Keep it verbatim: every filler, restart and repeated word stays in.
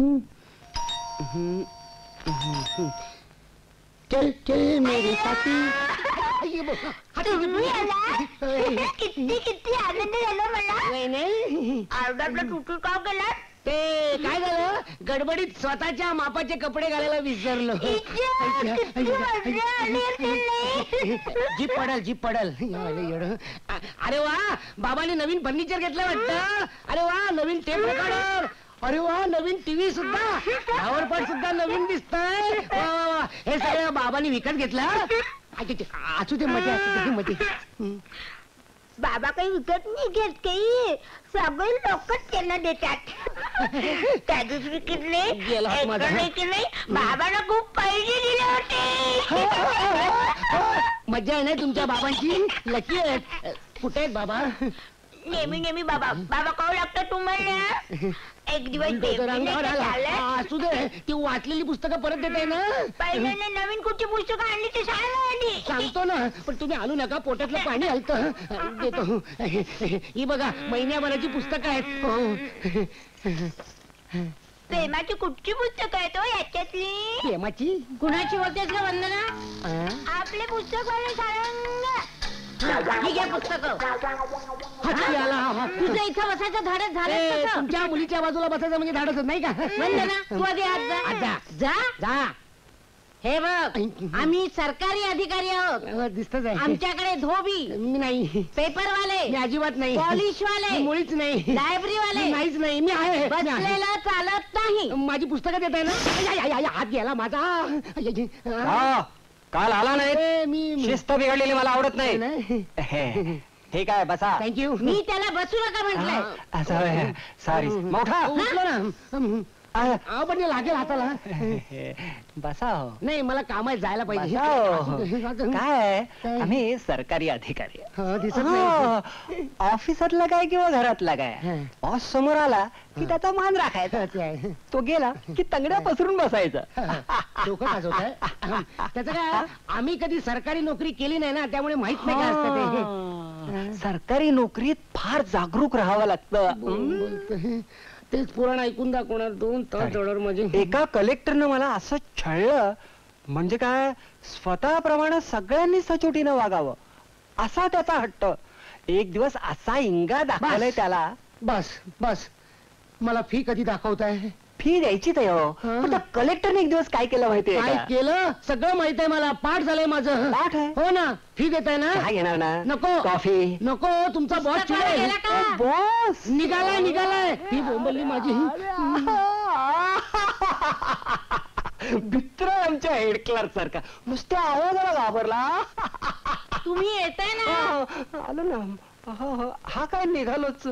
चल चल मेरे साथी. तुम्ही आला? किती किती आनंद झाला मला. नाही नाही अर्धातला तुटू का गेला? ते काय झालं, गडबडीत स्वतःच्या मापाचे कपडे घालायला विसरलो. जीप पडल जीप पडल. अरे वा, बाबांनी नवीन फर्निचर घेतलं वाटतं. अरे वा, नवीन टेप रेकॉर्डर. अरे वा, नवीन टीव्ही सुद्धा, फ्लावरपॉट सुद्धा नवीन दिसतंय. वा वा वा, हे सगळं बाबांनी विकत घेतलं. असू दे, मध्ये असू दे मध्ये. बाबा काही विकत नाही घेत, काही सगळे लोकच त्यांना देतात. त्या दिवशी किती किती बाबाला खूप पैसे दिले होते. मजा आहे ना तुमच्या बाबांची. लकी आहेत. कुठे आहेत बाबा? नेहमी नेहमी बाबा बाबा काव लागतं तुम्हाला. एक दिवस असू दे, ती वाचलेली पुस्तकं परत देताय ना. पहिल्याने नवीन कुठची पुस्तकं आणली ते सांगा. सांगतो ना, पण तुम्ही आणू नका, पोटातलं पाणी हलतं. देतो. ही बघा, महिन्याभराची पुस्तकं आहेत. प्रेमाची कुठची पुस्तक आहे तो याच्यातली? प्रेमाची? कुणाची होतेस का वंदना? आपले पुस्तक वाले सांगा. ठीक आहे पुस्तक. तुझं इथं बसायचं धाडस झालं. तुमच्या मुलीच्या बाजूला बसायचं म्हणजे धाडस नाही का? वंदना तू आधी आत जा. जा जा. हे बघ, आम्ही सरकारी अधिकारी आहोत. दिसतच आहे. आमच्याकडे धोबी. मी नाही. पेपरवाले. मी अजिबात नाही. पॉलिशवाले. मुळीच नाही. लायब्ररीवाले. नाहीच नाही. मी आहे. बसलेला चालत नाही. माझी पुस्तकं देत आहे ना. हात गेला माझा. काल आला नाही. मी शिस्त बिघडलेली मला आवडत नाही. हे काय, बसा. थँक्यू. मी त्याला बसू नका म्हटलंय. सॉरी. मोठा उठलो ना. अहो पण लागेल हाताला. बसा हो. नाही, मला कामात जायला पाहिजे. काय, आम्ही सरकारी अधिकारी. दिसत नाही. ऑफिसातला काय किंवा घरातला काय, बॉस समोर आला की त्याचा मान राखायचा. तो गेला की तंगड्या पसरून बसायचं. डोकं वाजवत आहे. त्याचं काय, आम्ही कधी सरकारी नोकरी केली नाही ना, त्यामुळे माहित नाही काय असतं ते. सरकारी नोकरीत फार जागरूक राहावं लागतं. तेच पुराण ऐकून दाखवणार दोन तास डॉलर माझे. एका कलेक्टरनं मला असं छळलं, म्हणजे काय, स्वतःप्रमाणे सगळ्यांनी सचोटीनं वागावं असा त्याचा हट्ट. एक दिवस असा इंगा दाखवलाय त्याला. बस बस, मला फी कधी दाखवताय? फी द्यायची ते हो. पण कलेक्टरने एक दिवस काय केलं माहितीये? काय केलं? सगळं माहित आहे मला, पाठ झालंय माझं. पाठ आहे? हो ना. फी देताय ना? काय घेणार ना? नको. कॉफी नको. तुमचा बॉस चिडेल. बॉस निघालाय निघालाय. ही बोंबलली माझी. मित्र आमच्या हेड क्लर्क सारखा नुसत्या आवाजाला घाबरला. तुम्ही येताय ना? आलो ना. हा काय निघालोच.